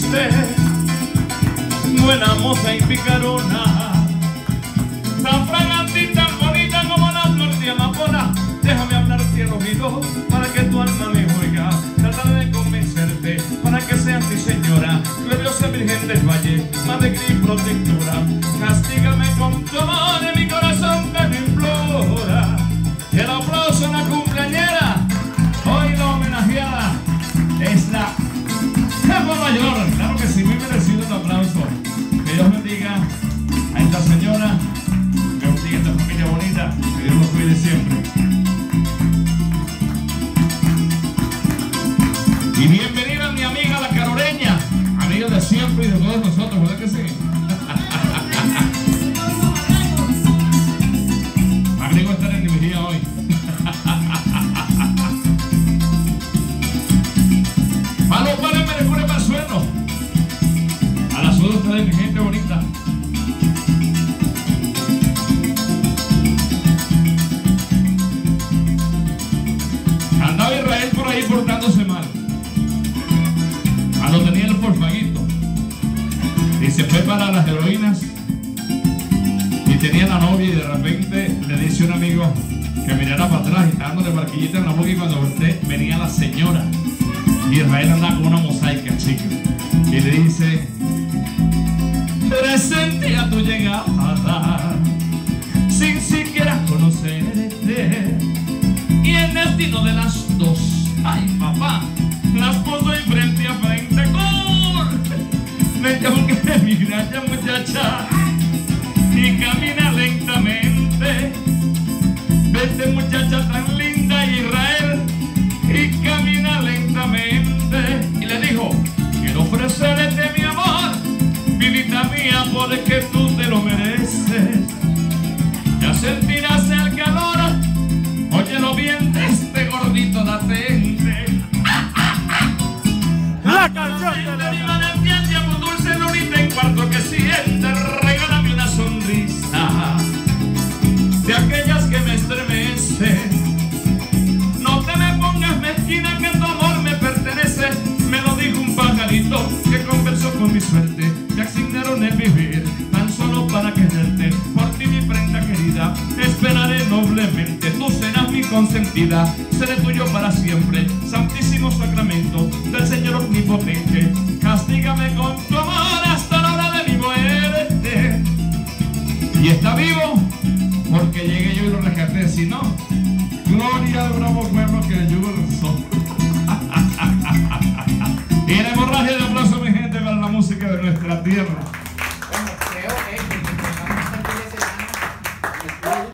triste, buena moza y picarona, tan fragante y tan bonita como la flor de amapola. Déjame hablarte al oído para que tu alma me oiga, trataré de convencerte para que seas mi señora, gloriosa Virgen del Valle, madre y protectora. Castígame con tu amor en mi corazón te lo implora. El aplauso a la cumpleañera, hoy la homenajeada es la jefa mayor. Claro que sí, muy merecido un aplauso. Que Dios bendiga a esta señora, que bendiga a esta familia bonita, que Dios los cuide siempre. Y bienvenida a mi amiga la caroreña, amiga de siempre y de todos nosotros, ¿verdad que sí? Agrego estar en energía hoy. A los padres me recuerden para el suelo. A la salud de ustedes, mi gente bonita. Andaba Israel por ahí portándose mal. Lo tenía el porfaguito y se fue para las heroínas y tenía la novia y de repente le dice un amigo que mirara para atrás y estaba dándole barquillita en la boca, y cuando volteé venía la señora y Israel andaba con una mosaica, chica, y le dice: presentía tu llegada sin siquiera conocerte y el destino de las dos, ay papá, las puso en frente a frente. Me tengo que mirar ya muchacha y camina lentamente. Vete muchacha tan linda Israel y camina lentamente. Y le dijo: quiero ofrecerte mi amor, vidita mía, porque tú te lo mereces. Ya sentirás el calor, óyelo bien de este gordito latente. La canción de la cuarto que siente, regálame una sonrisa de aquellas que me estremecen. No te me pongas mezquina, que tu amor me pertenece. Me lo dijo un pajarito que conversó con mi suerte. Te asignaron el vivir tan solo para quererte. Por ti mi prenda querida, esperaré noblemente. Tú serás mi consentida, seré tuyo para siempre. Santísimo sacramento del Señor omnipotente, castígame con tu amor hasta la hora de mi muerte. Y está vivo porque llegué yo y lo rescaté. Si no, gloria al bravo pueblo que el yugo lanzó. Y la hemorragia de aplauso, mi gente, para la música de nuestra tierra.